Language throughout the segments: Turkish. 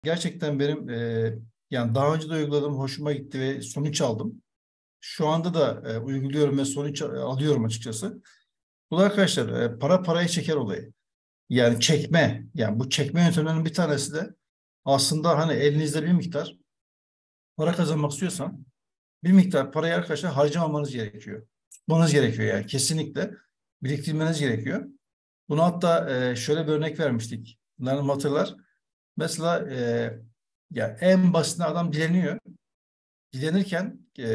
Gerçekten benim yani daha önce de uyguladığım hoşuma gitti ve sonuç aldım. Şu anda da uyguluyorum ve sonuç alıyorum açıkçası. Bu da arkadaşlar para parayı çeker olayı. Yani çekme. Yani bu çekme yöntemlerinin bir tanesi de aslında hani elinizde bir miktar para kazanmak istiyorsan bir miktar parayı arkadaşlar harcamamanız gerekiyor. Tutmanız gerekiyor yani kesinlikle biriktirmeniz gerekiyor. Bunu hatta şöyle bir örnek vermiştik. Bunların hatırlar. Mesela ya en basitinde adam dileniyor. Dilenirken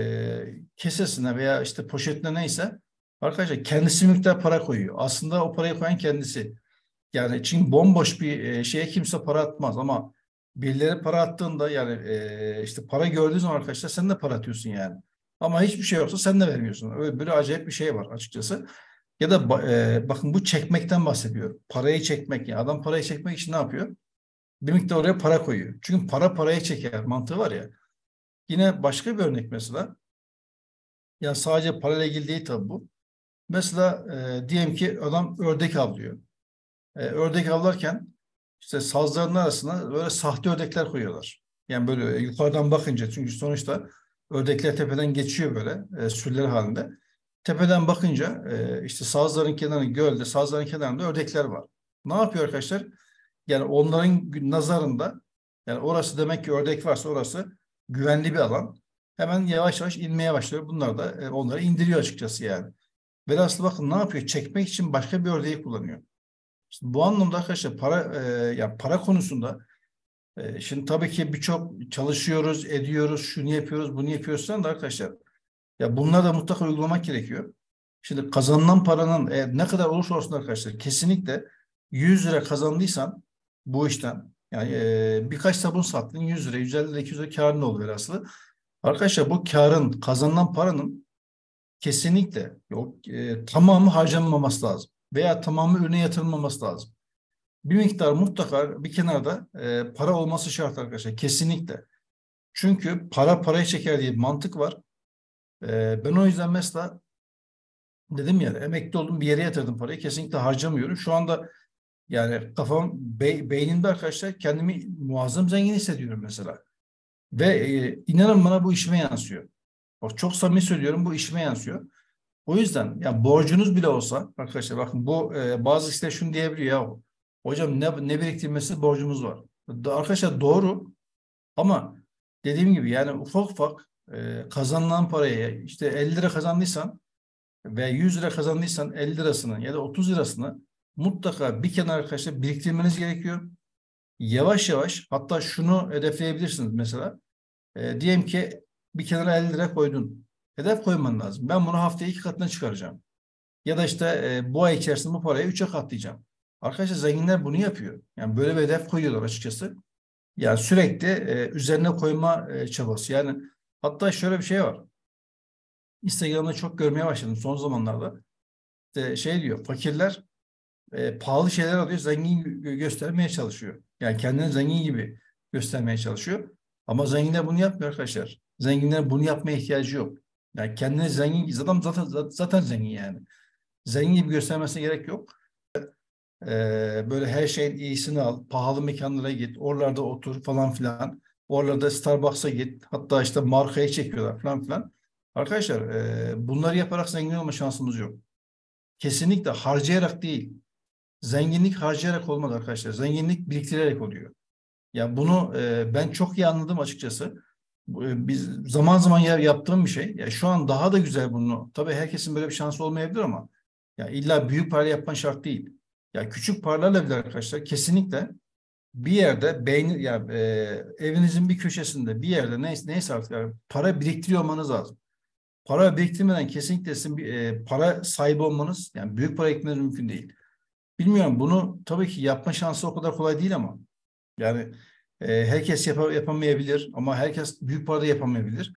kesesine veya işte poşetine neyse arkadaşlar kendisi miktar para koyuyor. Aslında o parayı koyan kendisi. Yani çünkü bomboş bir şeye kimse para atmaz ama birileri para attığında yani işte para gördüğün zaman arkadaşlar sen de para atıyorsun yani. Ama hiçbir şey yoksa sen de vermiyorsun. Öyle böyle acayip bir şey var açıkçası. Ya da bakın bu çekmekten bahsediyorum. Parayı çekmek yani adam parayı çekmek için ne yapıyor? Bir miktar oraya para koyuyor. Çünkü para paraya çeker mantığı var ya. Yine başka bir örnek mesela. Yani sadece parayla ilgili değil tabii bu. Mesela diyelim ki adam ördek avlıyor. Ördek avlarken işte sazların arasına böyle sahte ördekler koyuyorlar. Yani böyle yukarıdan bakınca çünkü sonuçta ördekler tepeden geçiyor böyle sürüler halinde. Tepeden bakınca işte sazların kenarında gölde sazların kenarında ördekler var. Ne yapıyor arkadaşlar? Yani onların nazarında yani orası demek ki ördek varsa orası güvenli bir alan. Hemen yavaş yavaş inmeye başlıyor. Bunlar da onları indiriyor açıkçası yani. Velhasıl bakın ne yapıyor? Çekmek için başka bir ördeği kullanıyor. İşte bu anlamda arkadaşlar ya para konusunda şimdi tabii ki birçok çalışıyoruz, ediyoruz, şunu yapıyoruz, bunu yapıyoruz da arkadaşlar ya bunları da mutlaka uygulamak gerekiyor. Şimdi kazanılan paranın ne kadar olursa olsun arkadaşlar kesinlikle 100 lira kazandıysan bu işten yani birkaç sabun sattın 100 lira, 150 lira, 200 lira karın oluyor aslında. Arkadaşlar bu karın kazanılan paranın kesinlikle yok tamamı harcanmaması lazım veya tamamı ürüne yatırılmaması lazım. Bir miktar mutlaka bir kenarda para olması şart arkadaşlar kesinlikle. Çünkü para parayı çeker diye bir mantık var. Ben o yüzden mesela dedim ya emekli oldum bir yere yatırdım parayı kesinlikle harcamıyorum. Şu anda yani beynimde arkadaşlar kendimi muazzam zengin hissediyorum mesela. Ve inanın bana bu işime yansıyor. Bak çok samimi söylüyorum bu işime yansıyor. O yüzden ya borcunuz bile olsa arkadaşlar bakın bu bazı kişiler şunu diyebiliyor ya hocam ne biriktirmesi borcumuz var. Arkadaşlar doğru ama dediğim gibi yani ufak ufak kazanılan paraya işte 50 lira kazandıysan ve 100 lira kazandıysan 50 lirasını ya da 30 lirasını mutlaka bir kenara arkadaşlar biriktirmeniz gerekiyor. Yavaş yavaş hatta şunu hedefleyebilirsiniz mesela. Diyelim ki bir kenara 50 lira koydun. Hedef koyman lazım. Ben bunu haftaya 2 katına çıkaracağım. Ya da işte bu ay içerisinde bu parayı 3'e katlayacağım. Arkadaşlar zenginler bunu yapıyor. Yani böyle bir hedef koyuyorlar açıkçası. Yani sürekli üzerine koyma çabası. Yani hatta şöyle bir şey var. Instagram'da çok görmeye başladım son zamanlarda. İşte şey diyor, fakirler pahalı şeyler alıyor, zengin göstermeye çalışıyor. Yani kendini zengin gibi göstermeye çalışıyor. Ama zenginler bunu yapmıyor arkadaşlar. Zenginler bunu yapmaya ihtiyacı yok. Yani kendini zengin, zaten zengin yani. Zengin gibi göstermesine gerek yok. Böyle her şeyin iyisini al. Pahalı mekanlara git. Oralarda otur falan filan. Oralarda Starbucks'a git. Hatta işte markaya çekiyorlar falan filan. Arkadaşlar bunları yaparak zengin olma şansımız yok. Kesinlikle harcayarak değil. Zenginlik harcayarak olmaz arkadaşlar. Zenginlik biriktirerek oluyor. Ya bunu ben çok iyi anladım açıkçası. Biz zaman zaman yaptığım bir şey. Ya şu an daha da güzel bunu. Tabii herkesin böyle bir şansı olmayabilir ama ya illa büyük para yapman şart değil. Ya küçük paralarla bile arkadaşlar kesinlikle bir yerde ya evinizin bir köşesinde bir yerde neyse artık yani para biriktiriyor olmanız lazım. Para biriktirmeden kesinlikle sizin para sahibi olmanız yani büyük para ekmeniz mümkün değil. Bilmiyorum bunu tabii ki yapma şansı o kadar kolay değil ama yani herkes yapamayabilir ama herkes büyük para da yapamayabilir.